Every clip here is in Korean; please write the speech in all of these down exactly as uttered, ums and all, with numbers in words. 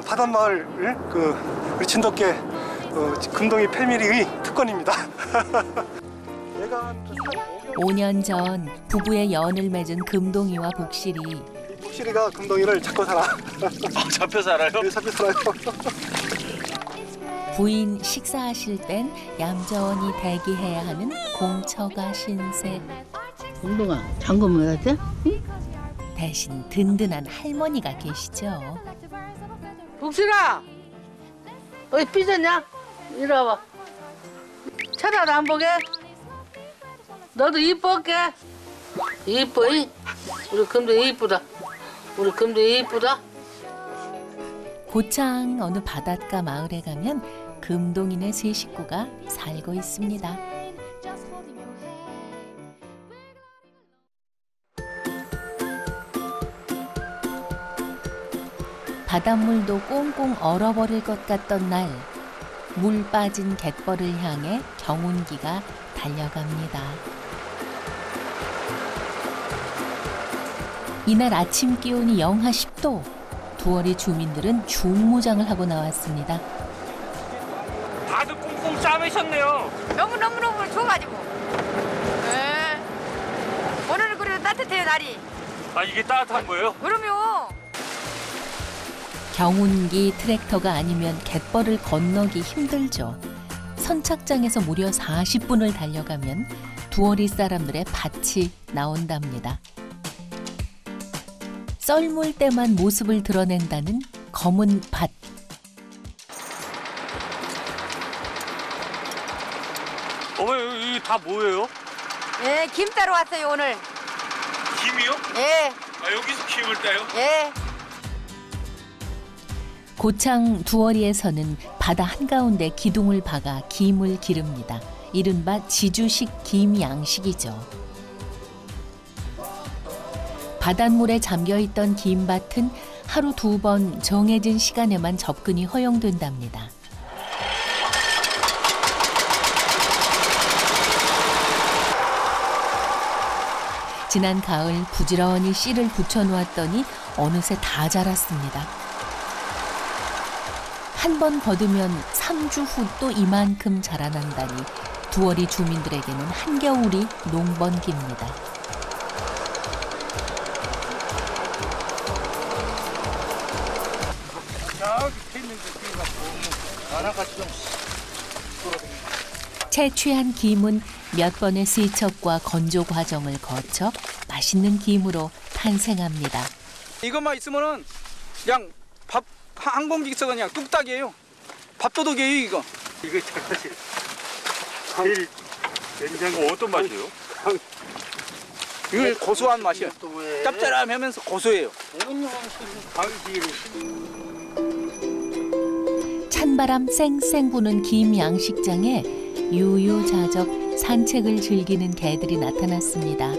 바닷마을 그 우리 진돗개 어, 금동이 패밀리의 특권입니다. 오 년 전 부부의 연을 맺은 금동이와 복실이 복실이가 금동이를 잡고 살아. 아, 잡혀 살아요? 네, 잡혀 살아요. 부인 식사하실 땐 얌전히 대기해야 하는 공처가 신세. 금동아, 장구 먹어야 돼? 대신 든든한 할머니가 계시죠. 복실아, 어디 삐졌냐? 이리 와봐. 차라도 안 보게? 너도 이뻐게? 이뻐, 이? 우리 금동이 이쁘다. 우리 금동이 이쁘다. 고창 어느 바닷가 마을에 가면 금동이네 세 식구가 살고 있습니다. 바닷물도 꽁꽁 얼어버릴 것 같던 날, 물 빠진 갯벌을 향해 경운기가 달려갑니다. 이날 아침 기온이 영하 십 도. 두월이 주민들은 중무장을 하고 나왔습니다. 다들 꽁꽁 싸매셨네요. 너무너무너무 좋아가지고. 네. 오늘은 그래도 따뜻해요, 날이. 아, 이게 따뜻한 거예요? 그럼요. 경운기 트랙터가 아니면 갯벌을 건너기 힘들죠. 선착장에서 무려 사십 분을 달려가면 두월이 사람들의 밭이 나온답니다. 썰물 때만 모습을 드러낸다는 검은 밭. 어머니, 이게 다 뭐예요? 예, 김 따러 왔어요, 오늘. 김이요? 예, 아, 여기서 김을 따요? 예. 고창 두월이에서는 바다 한가운데 기둥을 박아 김을 기릅니다. 이른바 지주식 김 양식이죠. 바닷물에 잠겨있던 김밭은 하루 두 번 정해진 시간에만 접근이 허용된답니다. 지난 가을 부지런히 씨를 붙여놓았더니 어느새 다 자랐습니다. 한 번 거두면 삼 주 후 또 이만큼 자라난다니 두월이 주민들에게는 한겨울이 농번기입니다. 채취한 김은 몇 번의 세척과 건조 과정을 거쳐 맛있는 김으로 탄생합니다. 이것만 있으면은 그냥 밥 한 공기서 그냥 뚝딱이에요. 밥도둑이에요 이거. 이거 사실 제일 냉장고 어떤 맛이에요? 이거 고소한 맛이에요. 짭짤하면서 고소해요. 찬바람 쌩쌩 부는 김 양식장에 유유자적 산책을 즐기는 개들이 나타났습니다.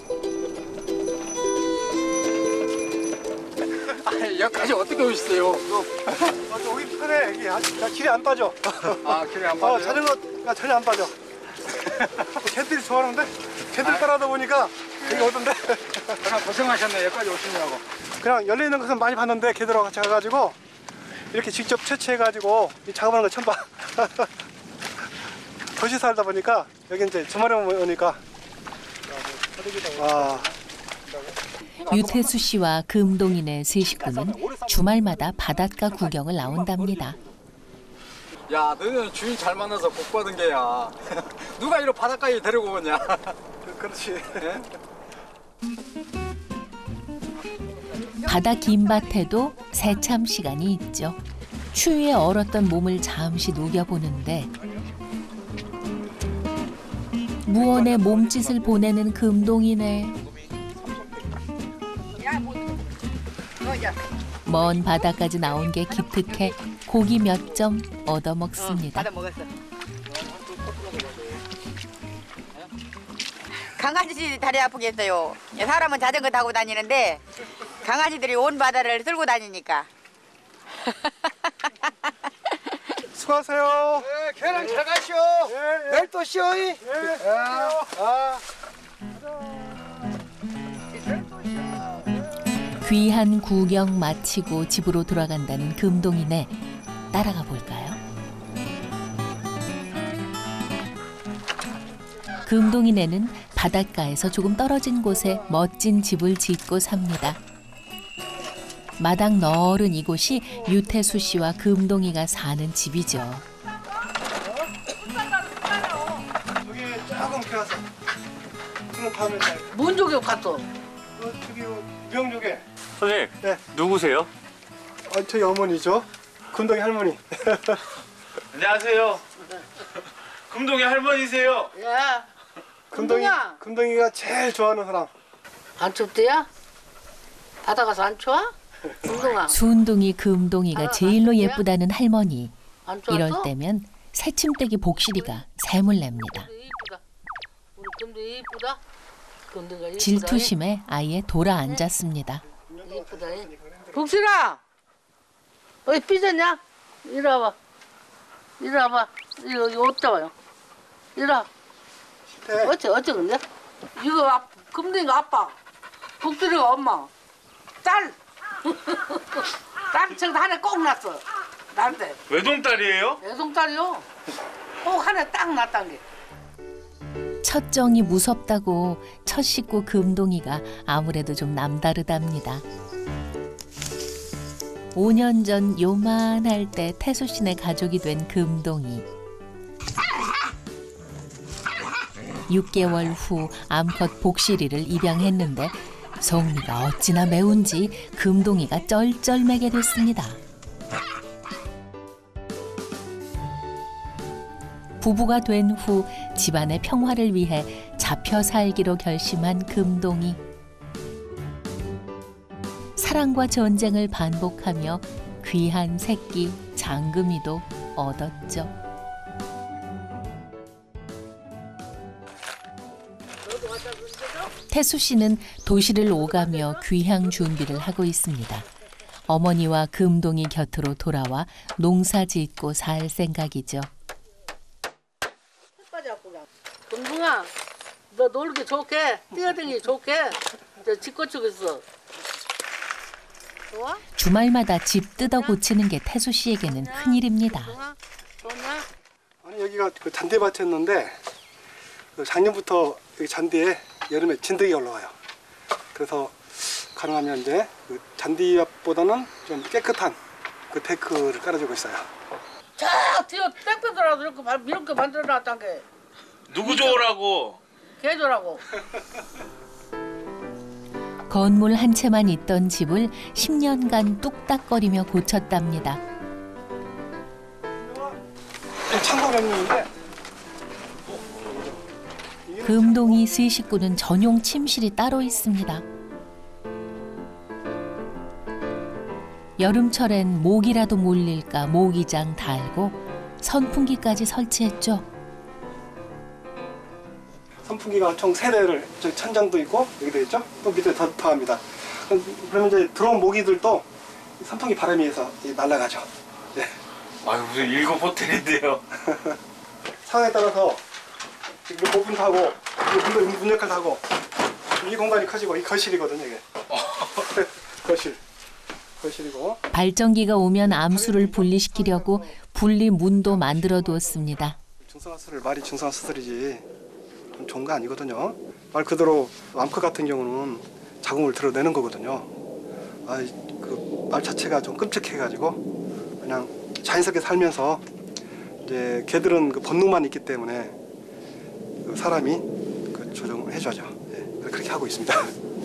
여기까지 어떻게 오셨어요? 아, 여기 편해. 여기 아직 다 길이 안 빠져. 아 길이 안 빠져요? 어, 자전거가 전혀 안 빠져. 개들이 좋아하는데 개들 따라다 보니까 여기 오던데. 그냥 고생하셨네. 여기까지 오시냐고. 그냥 열려 있는 것은 많이 봤는데 개들하고 같이 가가지고 이렇게 직접 채취해가지고 작업하는 거 처음 봐. 도시 살다 보니까 여기 이제 주말에 오니까 와. 유태수 씨와 금동이네 세 식구는 주말마다 바닷가 구경을 나온답니다. 야, 너는 주인 잘 만나서 복 받은 게야. 누가 이런 바닷가에 데리고 오냐? 그렇지. 네? 바다 김밭에도 새참 시간이 있죠. 추위에 얼었던 몸을 잠시 녹여보는데 무언의 몸짓을 보내는 금동이네. 먼 바다까지 나온 게 기특해 고기 몇 점 얻어먹습니다. 강아지들이 다리 아프겠어요. 사람은 자전거 타고 다니는데 강아지들이 온 바다를 쓸고 다니니까. 수고하세요. 네, 걔랑 잘 가시오. 예, 예. 내일 또 쉬어. 예, 아, 아. 귀한 구경 마치고 집으로 돌아간다는 금동이네. 따라가 볼까요? 금동이네는 바닷가에서 조금 떨어진 곳에 멋진 집을 짓고 삽니다. 마당 넓은 이곳이 유태수 씨와 금동이가 사는 집이죠. 저기 조금 캐왔어. 그럼 다음에 잘. 뭔 조개 갔어? 어, 저기 유병조개. 선생님, 네. 누구세요? 어, 저희 어머니죠. 금동이 할머니. 안녕하세요. 금동이 할머니세요? 야, 금동이, 금동아. 금동이가 제일 좋아하는 사람. 안 춥대야? 바다 가서 안 추워? 금동아. 순둥이 금동이가 아, 제일로 맞습니다. 예쁘다는 할머니. 안 추웠어? 이럴 때면 새침대기 복실이가 샘을 냅니다. 금도 이쁘다. 우리 금도 이쁘다. 금도가 이쁘다. 질투심에 아예 돌아 앉았습니다. 이쁘다. 복실아, 어디 삐졌냐? 이리 와봐. 이리 와봐. 이리 여기 옷 잡아요. 이리 와. 네. 어째 어째 근데? 이거 아, 금동이가 아빠, 복실이가 엄마, 딸. 딸 저기 하나 꼭 났어. 나한테. 외동딸이에요? 애송딸이요. 꼭 하나 딱 났단 게. 첫 정이 무섭다고 첫 식구 금동이가 아무래도 좀 남다르답니다. 오 년 전 요만할 때 태수 씨네 가족이 된 금동이. 육 개월 후 암컷 복실이를 입양했는데 성미가 어찌나 매운지 금동이가 쩔쩔매게 됐습니다. 부부가 된 후 집안의 평화를 위해 잡혀 살기로 결심한 금동이. 사랑과 전쟁을 반복하며 귀한 새끼 장금이도 얻었죠. 태수 씨는 도시를 오가며 귀향 준비를 하고 있습니다. 어머니와 금동이 곁으로 돌아와 농사 짓고 살 생각이죠. 금붕아, 너 놀기 좋게, 뛰어다니기 좋게, 저 집거치고 있어. 좋아? 주말마다 집 뜯어 고치는 게 태수 씨에게는 큰일입니다. 좋아? 좋냐? 아니 여기가 그 잔디밭이었는데 그 작년부터 여기 잔디에 여름에 진드기가 올라와요. 그래서 가능하면 이제 그 잔디밭보다는 좀 깨끗한 그 데크를 깔아주고 있어요. 저 뒤에 땡볕더라도 이렇게 만- 이렇게 만들어놨단 게 누구 좋으라고? 개조라고. 건물 한 채만 있던 집을 십 년간 뚝딱거리며 고쳤답니다. 창고 명령인데 금동이 세 식구는 전용 침실이 따로 있습니다. 여름철엔 모기라도 몰릴까 모기장 달고 선풍기까지 설치했죠. 선풍기가 총 세 대를 저기 천장도 있고 여기도 있죠. 또 밑에 더 더합니다. 그러면 이제 들어온 모기들도 선풍기 바람에 의해서 날아가죠. 네. 아유 무슨 일곱 호텔인데요. 상황에 따라서 이거 오븐 타고 이거 문, 문 역할 타고 이 공간이 커지고 이 거실이거든요. 이게 거실 거실이고 발전기가 오면 암수를 분리시키려고 분리 문도 만들어 두었습니다. 중성화수를 말이 중성화수들이지 좀 좋은 거 아니거든요. 말 그대로 암컷 같은 경우는 자궁을 드러내는 거거든요. 아, 그 말 자체가 좀 끔찍해가지고 그냥 자연스럽게 살면서 이제 개들은 그 본능만 있기 때문에 그 사람이 그 조정을 해줘야죠. 네, 그렇게 하고 있습니다.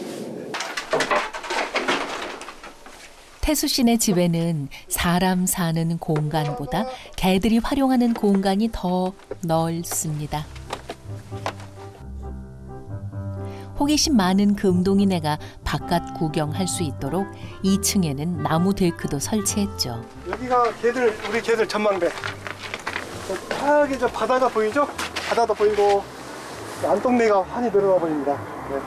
태수 씨네 집에는 사람 사는 공간보다 개들이 활용하는 공간이 더 넓습니다. 호기심 많은 금동이네가 바깥 구경할 수 있도록 이 층에는 나무 데크도 설치했죠. 여기가 개들 우리 개들 전망대. 저기 저 바다가 보이죠? 바다도 보이고 안동네가 환히 들어가 보입니다. 네.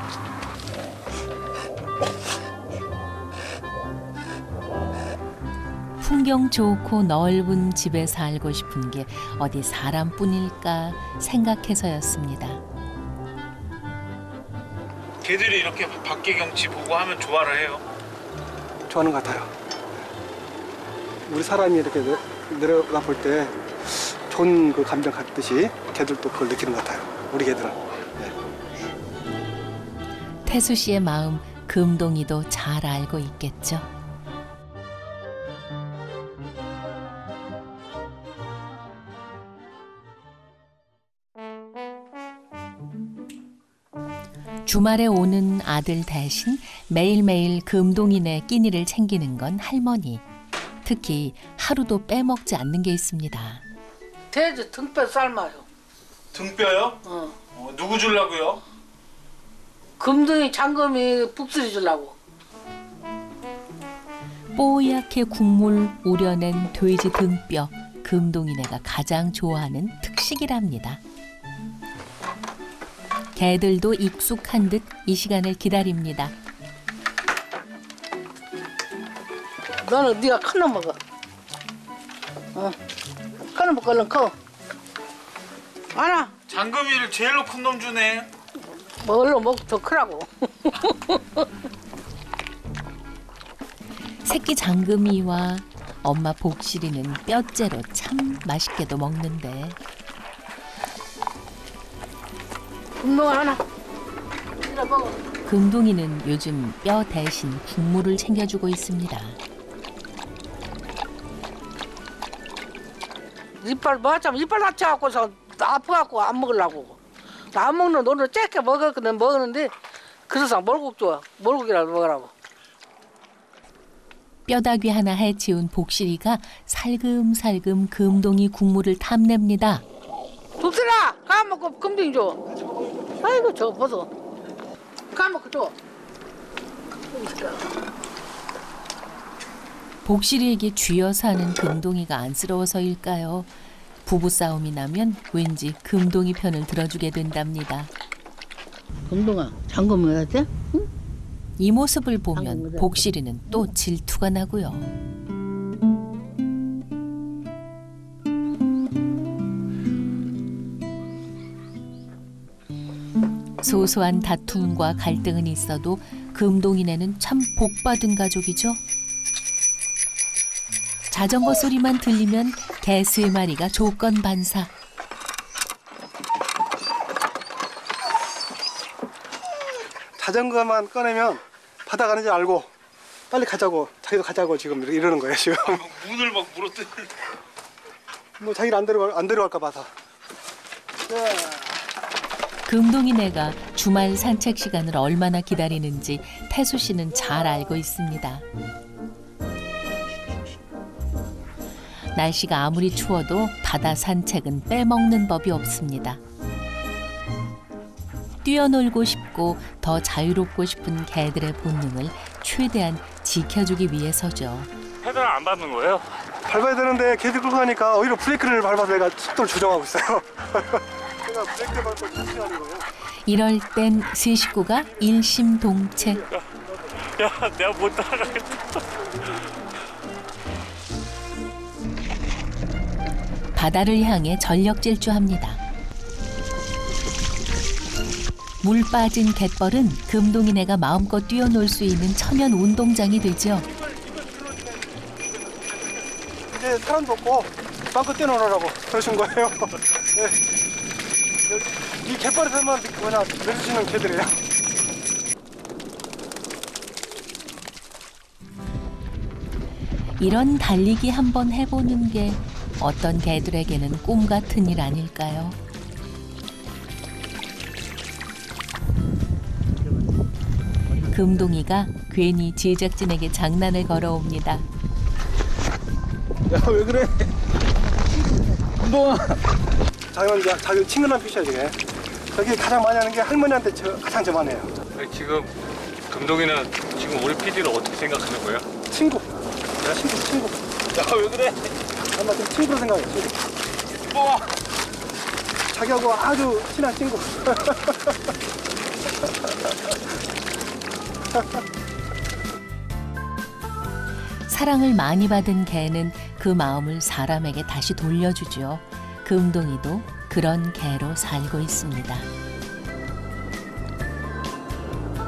풍경 좋고 넓은 집에 살고 싶은 게 어디 사람뿐일까 생각해서였습니다. 개들이 이렇게 밖에 경치 보고 하면 좋아를 해요? 좋아하는 것 같아요. 우리 사람이 이렇게 내- 내려다 볼 때 좋은 그 감정 갖듯이 개들도 그걸 느끼는 것 같아요. 우리 개들은. 네. 태수 씨의 마음 금동이도 잘 알고 있겠죠. 주말에 오는 아들 대신 매일매일 금동이네 끼니를 챙기는 건 할머니. 특히 하루도 빼먹지 않는 게 있습니다. 돼지 등뼈 삶아요. 등뼈요? 어. 어, 누구 주려고요? 금등이 장금이 북수리 주려고. 뽀얗게 국물 우려낸 돼지 등뼈, 금동이네가 가장 좋아하는 특식이랍니다. 개들도 익숙한 듯 이 시간을 기다립니다. 너는 네가 큰 놈 먹어. 어. 큰 놈 먹고 얼른 커. 알아. 장금이를 제일로 큰 놈 주네. 뭐 얼른 먹고 더 크라고. 새끼 장금이와 엄마 복실이는 뼈째로 참 맛있게도 먹는데 금동 하나. 이리 먹어. 금동이는 요즘 뼈 대신 국물을 챙겨주고 있습니다. 이빨 뭐참 이빨 다쳐갖고서 아파갖고 안 먹으려고. 나 안 먹는 너는 쬐게 먹었거든 먹었는데 그래서 몰국 줘. 몰국이라도 먹으라고. 뼈다귀 하나 해치운 복실이가 살금살금 금동이 국물을 탐냅니다. 북슬아 까먹고 금빙 줘. 아이고 저거 보소. 까먹고 줘. 복실이에게 쥐어서 하는 금동이가 안쓰러워서일까요? 부부싸움이 나면 왠지 금동이 편을 들어주게 된답니다. 금동아 잠금 왜 하지? 이 모습을 보면 복실이는 또 질투가 나고요. 소소한 다툼과 갈등은 있어도 금동이네는 참 복받은 가족이죠. 자전거 소리만 들리면 개 세 마리가 조건 반사. 자전거만 꺼내면 바다 가는지 알고 빨리 가자고 자기도 가자고 지금 이러는 거예요 지금. 문을 막 물어뜯는. 뭐 자기를 안 데려갈 안 데려갈까 봐서. 금동이네가 주말 산책 시간을 얼마나 기다리는지 태수 씨는 잘 알고 있습니다. 날씨가 아무리 추워도 바다 산책은 빼먹는 법이 없습니다. 뛰어놀고 싶고 더 자유롭고 싶은 개들의 본능을 최대한 지켜주기 위해서죠. 페달을 안 밟는 거예요? 밟아야 되는데 개들 끌고 가니까 오히려 브레이크를 밟아서 내가 속도를 조정하고 있어요. 제가 브레이크 밟고 천천히 거예요. 이럴 땐 세 식구가 일심동체. 야, 내가 못 따라가겠다. 바다를 향해 전력 질주합니다. 물 빠진 갯벌은 금동이네가 마음껏 뛰어놀 수 있는 천연 운동장이 되죠. 이제 사람도 없고 마음껏 뛰어놀으라고 그러신 거예요. 네. 여기 이 갯벌에서만 뭐냐 내주시는 개들이에요. 이런 달리기 한번 해보는 게 어떤 개들에게는 꿈 같은 일 아닐까요? 금동이가 괜히 제작진에게 장난을 걸어옵니다. 야, 왜 그래? 금동아. 자기 이제 자기 친근한 표시야 이게. 저기 가장 많이 하는 게 할머니한테 저, 가장 저만해요. 지금 금동이는 지금 우리 피디를 어떻게 생각하는 거야? 친구. 친구 친구. 야, 왜 그래? 아마 좀 친구로 생각해. 친구. 뭐? 자기하고 아주 친한 친구. 사랑을 많이 받은 개는 그 마음을 사람에게 다시 돌려주죠. 금동이도 그런 개로 살고 있습니다.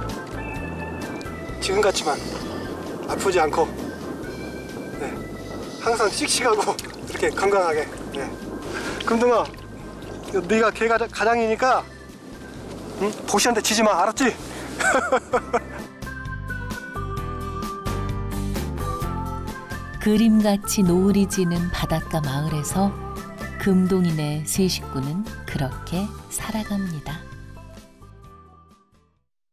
지금 같지만 아프지 않고 네, 항상 씩씩하고 이렇게 건강하게. 네. 금동아, 네가 개 가장, 가장이니까 응? 보시한테 지지 마, 알았지? 그림같이 노을이 지는 바닷가 마을에서 금동이네 세 식구는 그렇게 살아갑니다.